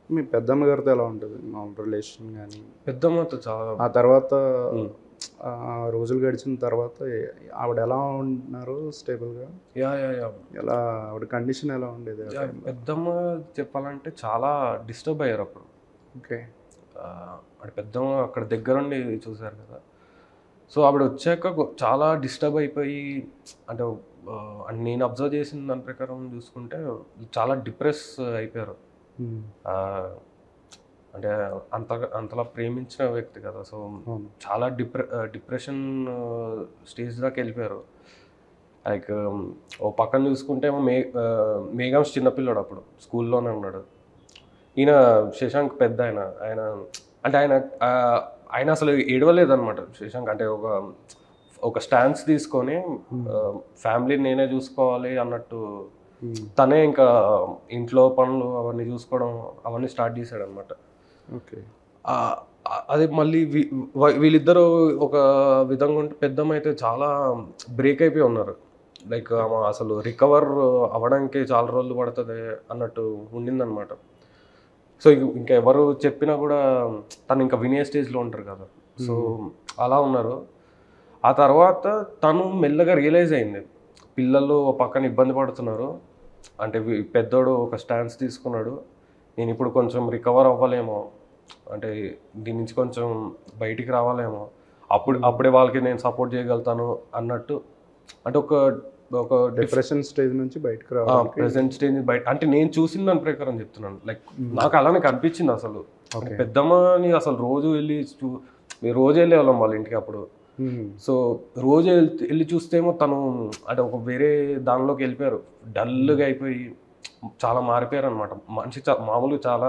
మీ పెద్దమ్మ గారితో ఎలా ఉంటుంది మామూలు రిలేషన్ కానీ? పెద్దమ్మతో చాలా ఆ తర్వాత హ్మ్. రోజులు గడిచిన తర్వాత ఆవిడ ఎలా ఉంటున్నారు స్టేబుల్‌గా? యాహ్! ఎలా ఆవిడ కండిషన్ ఎలా ఉండేది ఆ టైంలో? పెద్దమ్మ చెప్పాలంటే చాలా డిస్టర్బ్ అయ్యారప్పుడు. ఓకే. అంటే పెద్దమ్మ అక్కడ దగ్గరుండి చూసారు కదా! సో, ఆవిడొచ్చాక చాలా డిస్టర్బ్ అయిపోయి అంటే నేను అబ్జర్వ్ చేసిన దాని ప్రకారం చూసుకుంటే చాలా డిప్రెస్ అయిపోయారు. హ్మ్. ఆహ్, అంటే అంతలా ప్రేమించిన వ్యక్తి కదా! సో, అవును. చాలా డిప్రెషన్ స్టేజ్ దాకా వెళ్ళిపోయారు. లైక్ ఓ పక్కన చూసుకుంటే ఏమో మేఘాంష్ చిన్న పిల్లోడు అప్పుడు స్కూల్లోనే ఉన్నాడు. ఈయన శశాంక్ పెద్దాయన. అంటే ఆయన అసలు ఏడవలేదనమాట శశాంక్. అంటే ఒక స్టాన్స్ తీసుకొని హ్మ్. ఫ్యామిలీని నేనే చూసుకోవాలి అన్నట్టు హ్మ్. తనే ఇంకా ఇంట్లో పనులు అవన్నీ చూసుకోవడం అవన్నీ స్టార్ట్ చేశాడనమాట. ఓకే. ఆహ్, అది మళ్ళీ వీళ్ళిద్దరూ ఒక విధంగా ఉంటే పెద్దమ్మైతే చాలా బ్రేక్ అయిపోయి ఉన్నారు. లైక్ ఆమె అసలు రికవర్ అవ్వడానికి చాలా రోజులు పడతది అన్నట్టు ఉండిందనమాట. సో, ఇంకా ఎవరు చెప్పినా గూడా తను ఇంకా వినే స్టేజ్‌లో ఉంటారు కదా! సో, హ్మ్. అలా ఉన్నారు. ఆ తర్వాత తను మెల్లగా రియలైజ్ అయింది. పిల్లలు ఓ పక్కన ఇబ్బంది పడుతున్నారు. అంటే పెద్దోడు ఒక స్టాన్స్ తీసుకున్నాడు. నేనిప్పుడు కొంచెం రికవర్ అవ్వలేమో, అంటే దీని నుంచి కొంచెం బయటికి రావాలేమో, హ్మ్. అప్పుడే వాళ్ళకి నేను సపోర్ట్ చేయగలుగుతాను అన్నట్టు, అంటే ఒక ఒక డిప్రెషన్ స్టేజ్ నుంచి బయటకి రావడానికి. ప్రెజెంట్ స్టేజ్ బయట అంటే నేను చూసిన దాని ప్రకారం చెప్తున్నాను. లైక్ హ్మ్. నాకు అలానే కనిపించిందసలు. అంటే ఓకే. పెద్దమ్మని అసలు రోజు వెళ్లి మేము రోజు వెళ్ళేవాళ్ళం వాళ్ళ ఇంటికి అప్పుడు. హ్మ్. సో, రోజు ఎళ్లి చూస్తేమో తను అంటే ఒక వేరే దానిలోకి వెళ్ళిపోయారు. హ్మ్. డల్‌గా అయిపోయి చాలా మారిపోయారనమాట. మనిషి మామూలుగా చాలా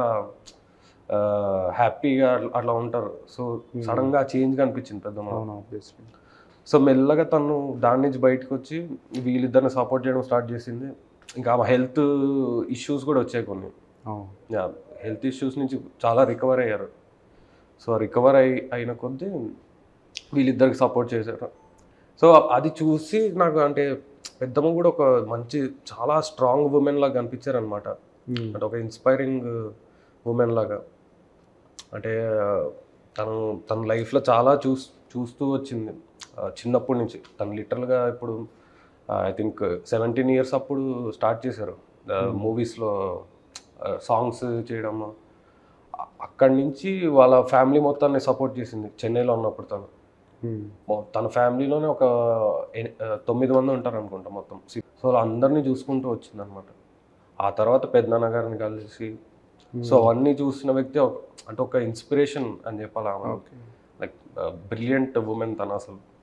హ్యాపీగా అట్లా ఉంటారు. సో, హ్మ్. సడెన్‌గా ఆ చేంజ్ కనిపించింది పెద్దమ్మలో. అవును. ఆబ్వియస్‌లీ. సో, మెల్లగా తను దాని నుంచి బయటకొచ్చి వీళ్ళిద్దరిని సపోర్ట్ చేయడం స్టార్ట్ చేసింది. ఇంకా ఆమె హెల్త్ ఇష్యూస్ కూడా వచ్చాయి కొన్ని. అవును. యాహ్! హెల్త్ ఇష్యూస్ నుంచి చాలా రికవర్ అయ్యారు. సో, రికవర్ అయిన కొద్దీ వీళ్ళిద్దరికి సపోర్ట్ చేశారు. సో, అది చూసి నాకు అంటే పెద్దమ్మ కూడా ఒక మంచి చాలా స్ట్రాంగ్ వుమెన్ లాగా కనిపించారనమాట. హ్మ్. అంటే ఒక ఇన్‌స్పైరింగ్ వుమెన్ లాగా. అంటే తను తన లైఫ్‌లో చాలా చూస్తూ వచ్చింది. చిన్నప్పటి నుంచి. తను లిటరల్‌గా ఇప్పుడు ఐ థింక్ 17 ఇయర్స్ అప్పుడు స్టార్ట్ చేశారు. హ్మ్. మూవీస్‌లో సాంగ్స్ చేయడము. అక్కడి నుంచి వాళ్ళ ఫ్యామిలీ మొత్తాన్ని సపోర్ట్ చేసింది. చెన్నైలో ఉన్నప్పుడు తను. హ్మ్. తన ఫ్యామిలీలోనే ఒక 9 మంది ఉంటారనుకుంటా మొత్తం. సో, అందరిని చూసుకుంటూ వచ్చిందనమాట. ఆ తర్వాత పెదనాన్న గారిని కలిసి సో, హ్మ్. అవన్నీ చూసిన వ్యక్తి అంటే ఒక ఇన్‌స్పిరేషన్ అని చెప్పాలి ఆమె. ఓకే. Like brilliant woman తనసలు.